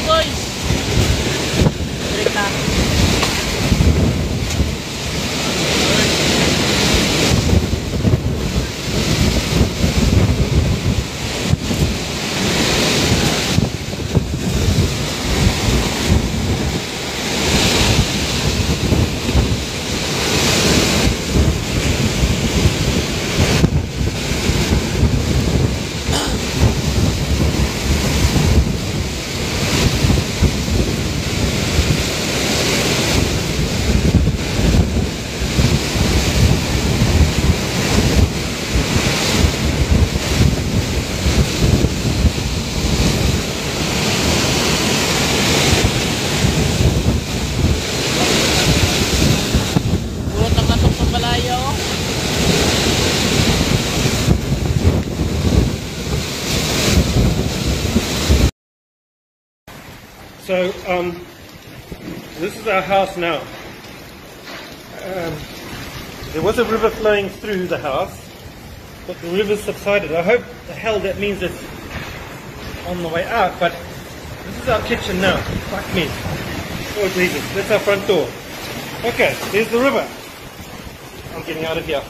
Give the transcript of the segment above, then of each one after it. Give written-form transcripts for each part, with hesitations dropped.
guys. Balik na. So, this is our house now. There was a river flowing through the house, but the river subsided. I hope the hell that means it's on the way out, but this is our kitchen now. Fuck me. Oh Jesus, that's our front door. Okay, there's the river. I'm getting out of here.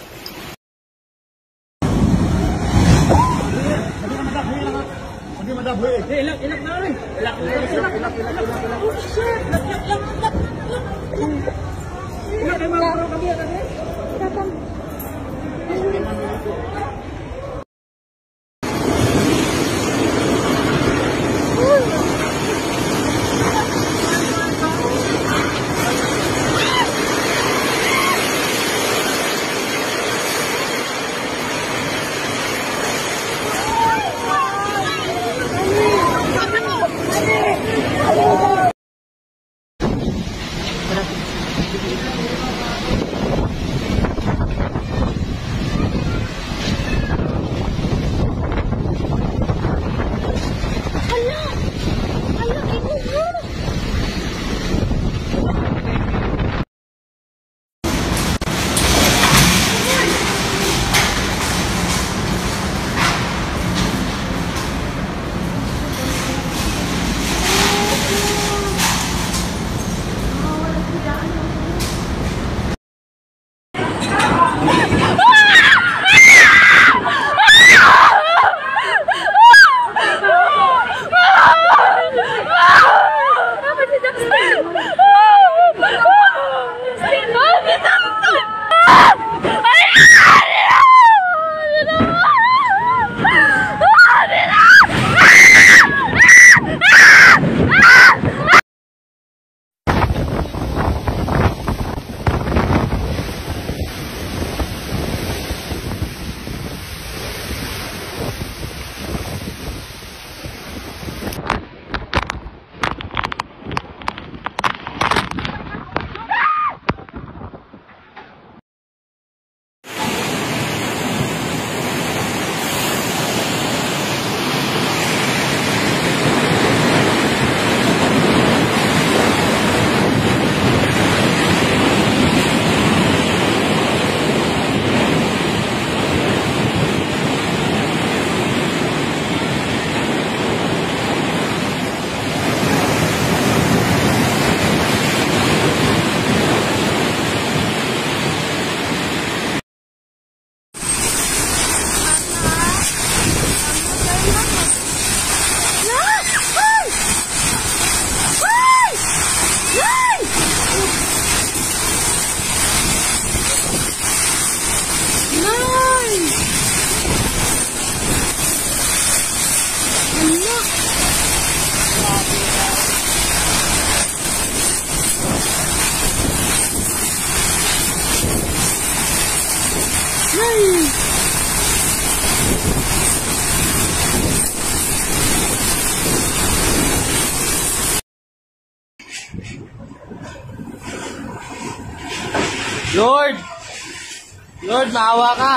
Lord! Lord, maawa ka!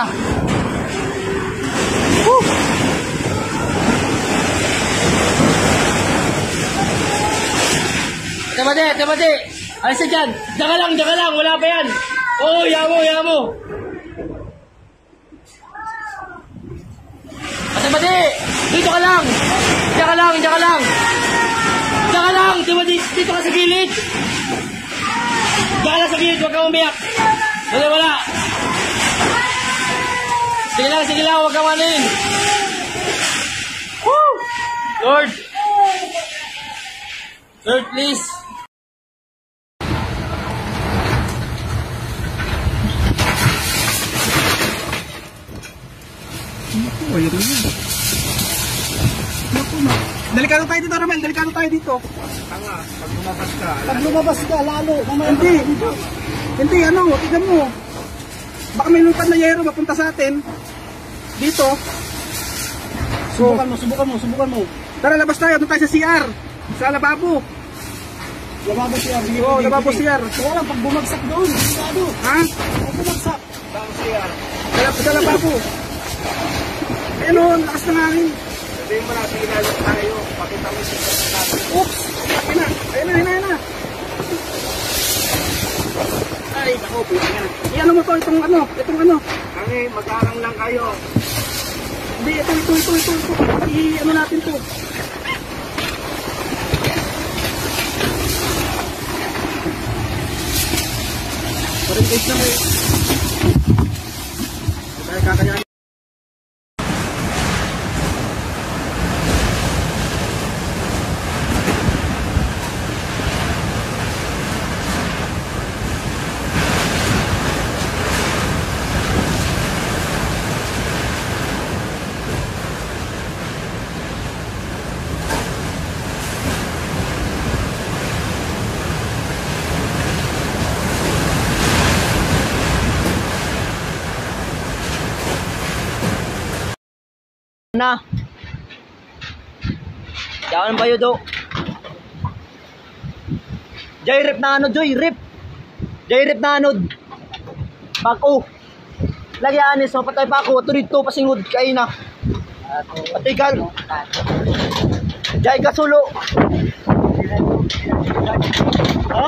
Woo! Tamade! Alis na dyan! Diyan ka lang! Wala pa yan! Oo, yamo! Tamade! Dito ka lang! Diyan ka lang! dito ka sa gilid. Diyan ka lang sa gilid, huwag kang umiyak. Wala. Sige lang, huwag kang manin. Woo! Lord, please. Oh, yun na. Delikado tayo dito, Ramel. Delikado tayo dito. Tanga, Pag lumabas ka, lalo. Hindi. Hindi, ano, tignan mo. Baka may lupad na yero mapunta sa atin. Dito. Subukan mo. Tara, labas tayo. Doon tayo sa CR. Sa lababo. Lababo siya. Oo, lababo CR. Kaya lang, pag bumagsak doon, sigurado. Ha? Pag bumagsak. Sa lababo. Ayun o, lakas ng hangin. Sabihin mo na, sige na lang tayo. Pakita mo siya sa natin. Oops! Ayun na. Ay, ako, pinangan. Iyan mo to, itong ano. Kami, mag-arang lang kayo. Hindi, ito. I-ano natin to. Parang guys na may... Kaya kakayanin. Na. Jangan ba yun do? Jayrip na ano, Jayrip na ano. Pako. Lagi anis, mapatay pa ako. Ito dito, pasingod kayo na. Patigal. Jay kasulo. Ha?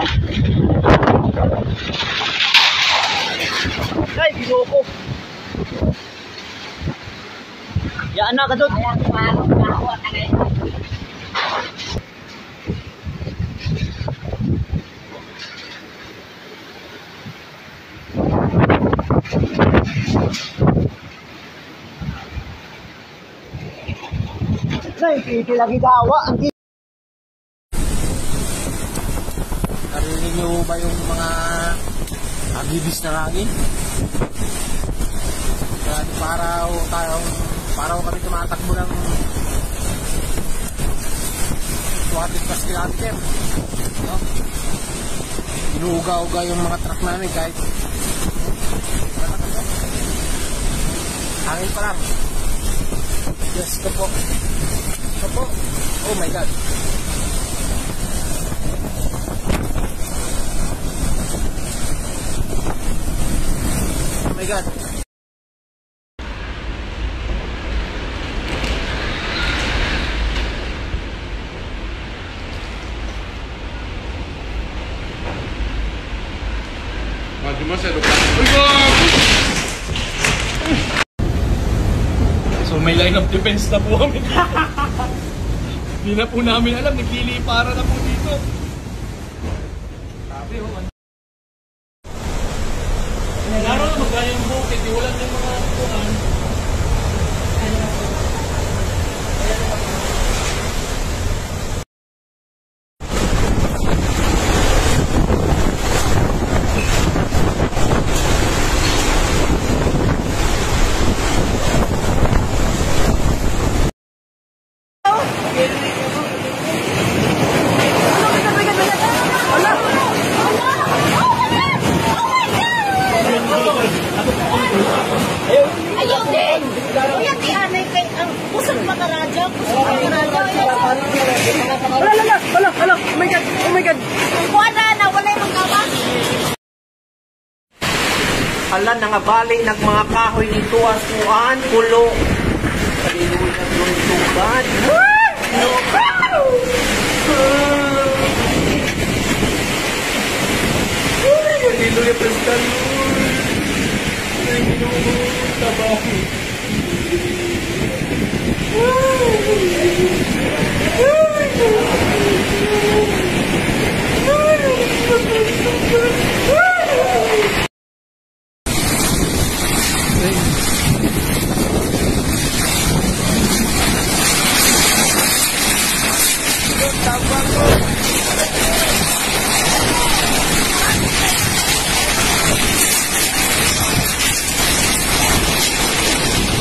Jay, ginoko. Ya anak kadut. Nay, piti lagi dawa. Narinig niyo ba yung mga agibis na hangin? Para kami tumatakbo ng 200 kilometer. No? Inuuga-uga yung mga truck namin kahit hangin pa lang. Yes, ito po. Oh my God. Oh my God. So may line of defense na po kami dito. Hindi na po namin alam, naglilipara na po dito. Sabi ho. Laro na magkaya yung bukit, wala na yung mga tukuhan. Ayaw din! Kuya, di anay kay ang pusang makaradyo. Hala, oh my God. Wala na, wala yung magawa. Hala, nangabali ng mga kahoy nito asuan, pulo. Hallelujah, glory to God. Hallelujah, praise the Lord. Thank you, Lord. Tabaho.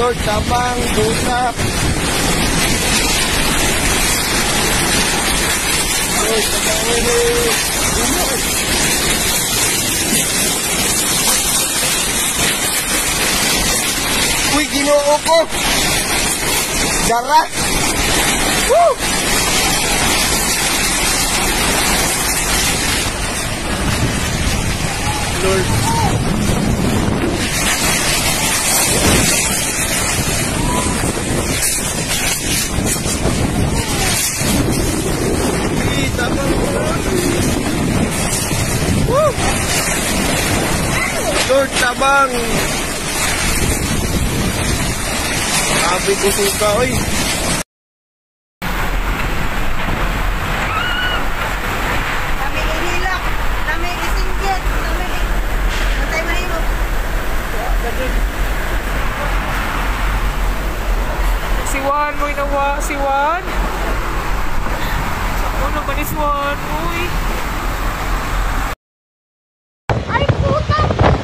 Lord, tabang, busak. Lord, tabang, uy, Ginoo ko. Dara. Woo! Lord. Lord, tabang. Sabi ko suka, oy. Kami inilak, kami isinggit, kami matay mahimo. Si Juan, mo inawa, si Juan. Sako naman ni Juan, uy. Ay, puta!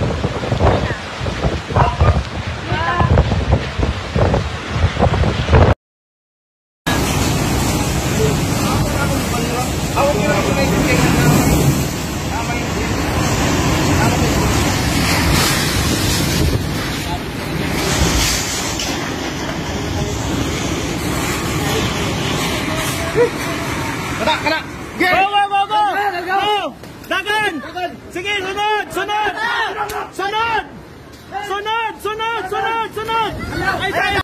Kana! Go! Go! Dagan! Sige, sunod! Sunod! Sunod! Sunod! Sunod! Sunod! Sunod! Ay, kaya!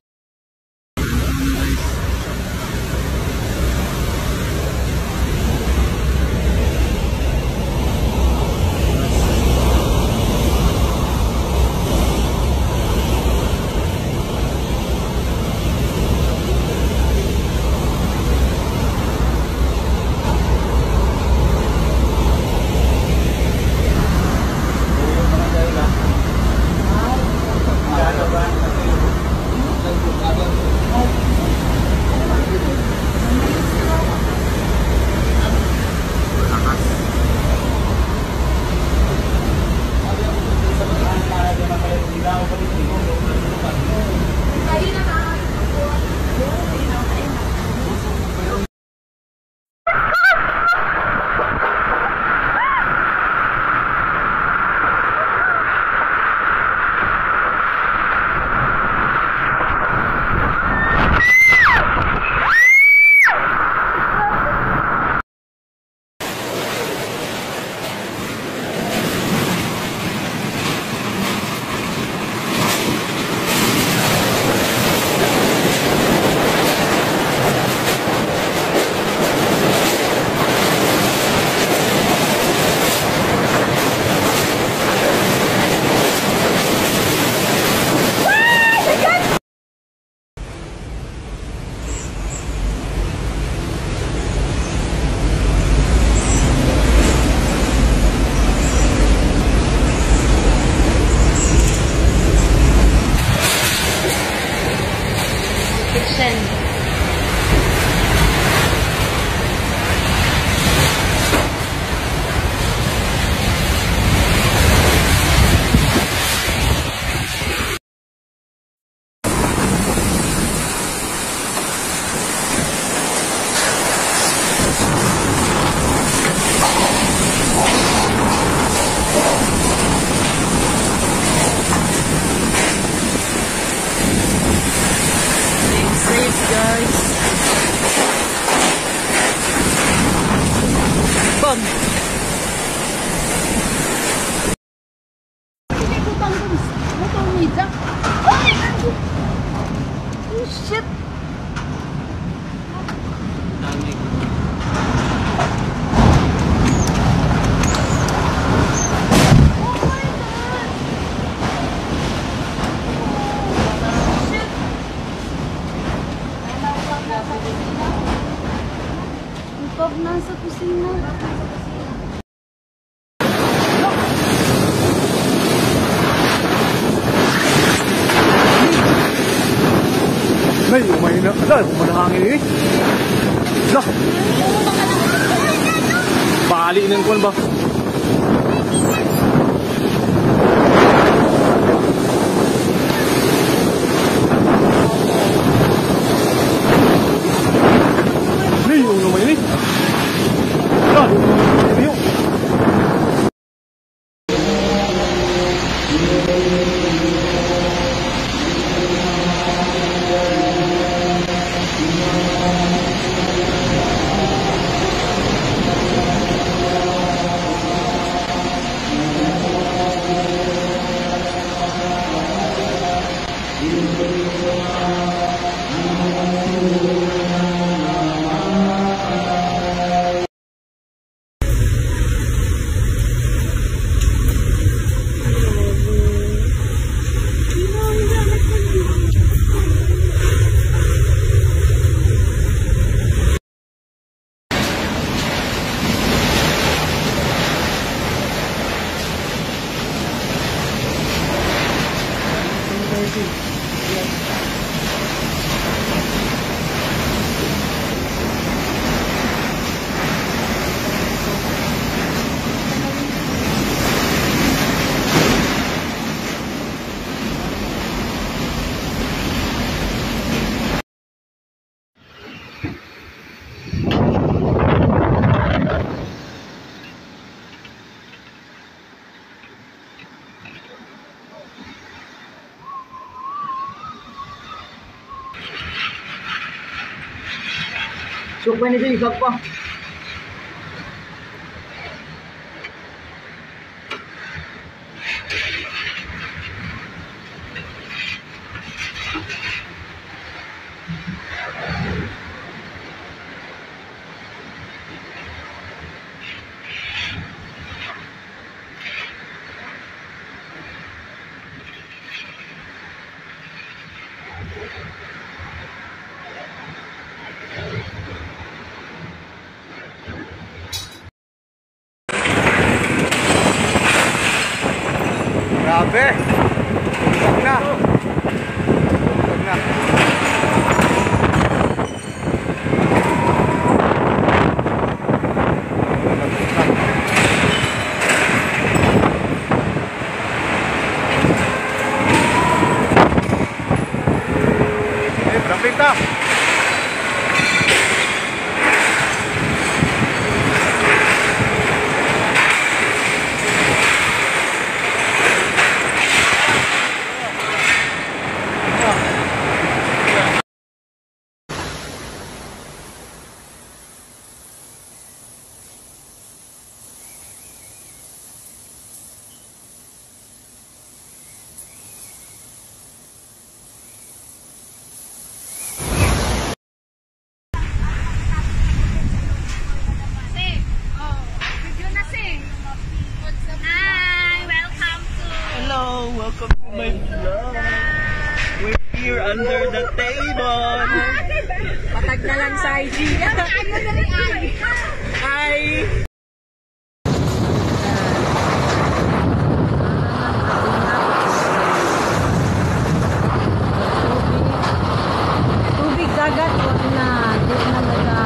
Nasa kusina. Nay, umay na. Ala, manahangin eh. Ala. Bali ng kwan ba? ba nito yung pa? Grabe! Huwag na! Huwag na! Traffic na! Hello, welcome to my vlog. We're here under the table. Patag na lang sa IG. Hi! Tubig dagat, wag na. Di na nila.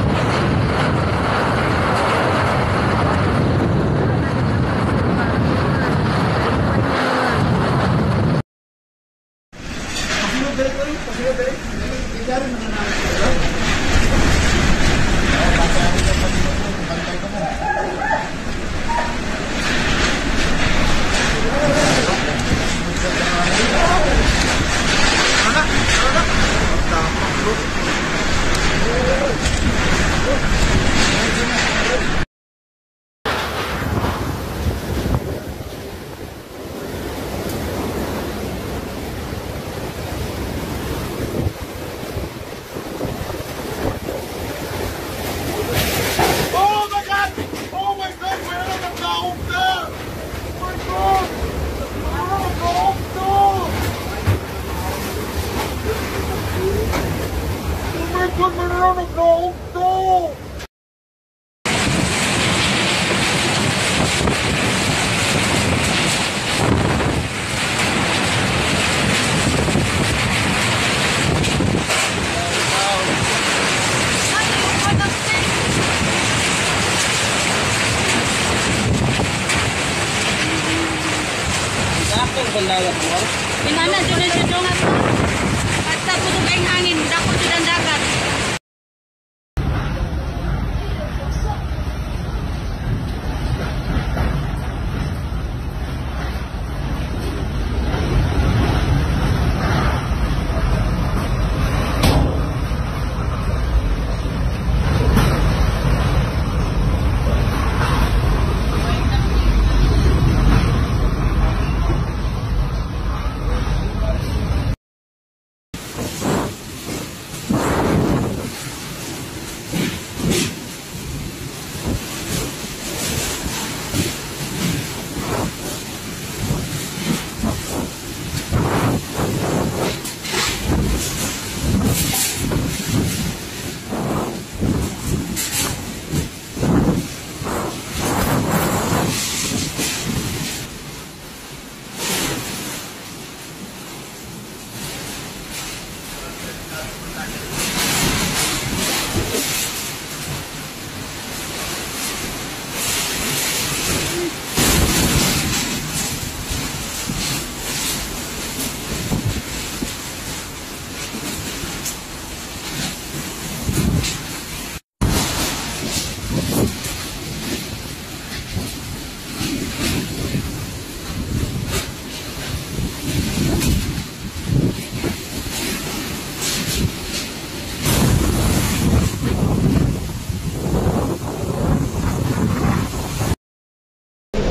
Pinana, dyan nga to. At sa kutub ang hangin, dako dyan ang dagat.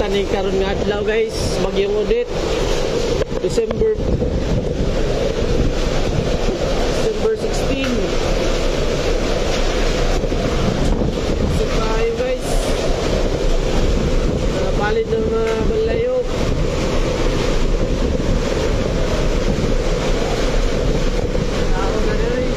Unsa ni karon nga adlaw guys, bagyong Odette. December 16. So tayo guys. Palit ng balayo. Ako na rin.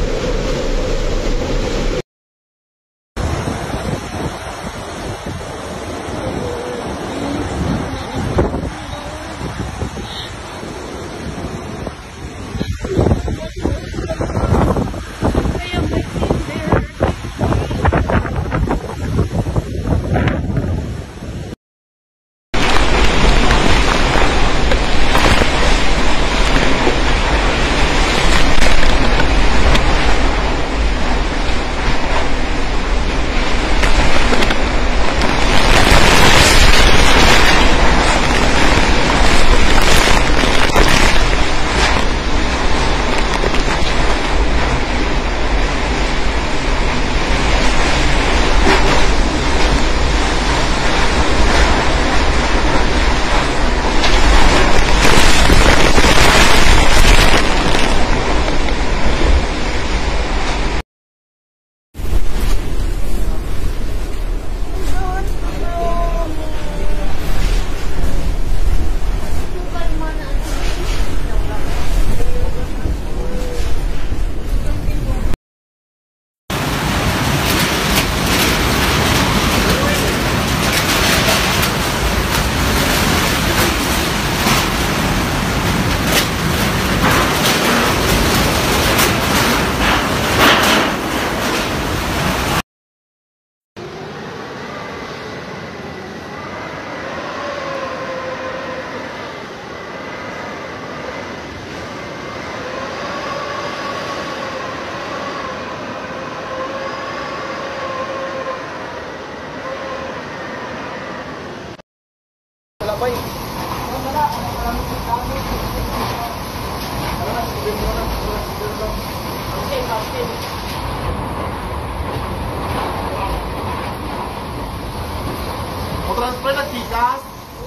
Transfer na chicas.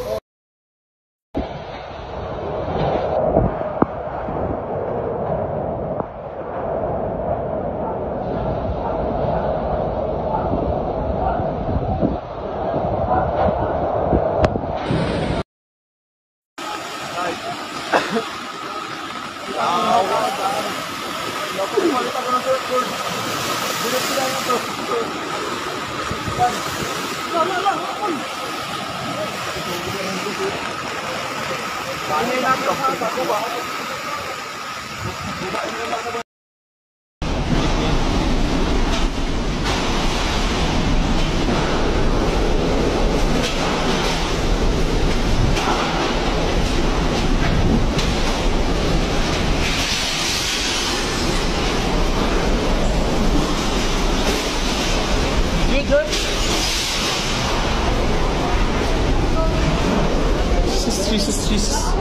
Jesus.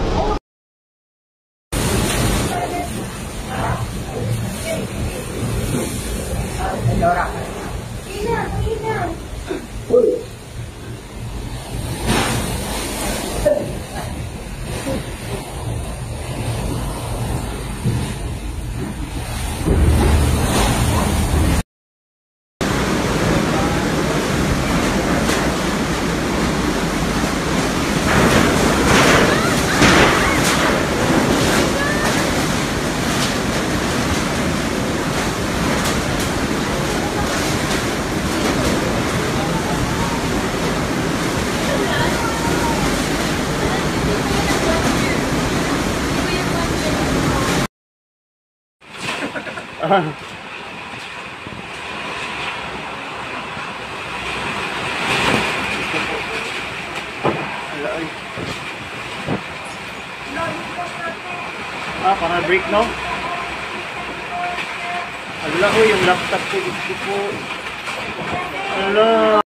Para break no? Ala ko yung laptop ko dito po. Ala.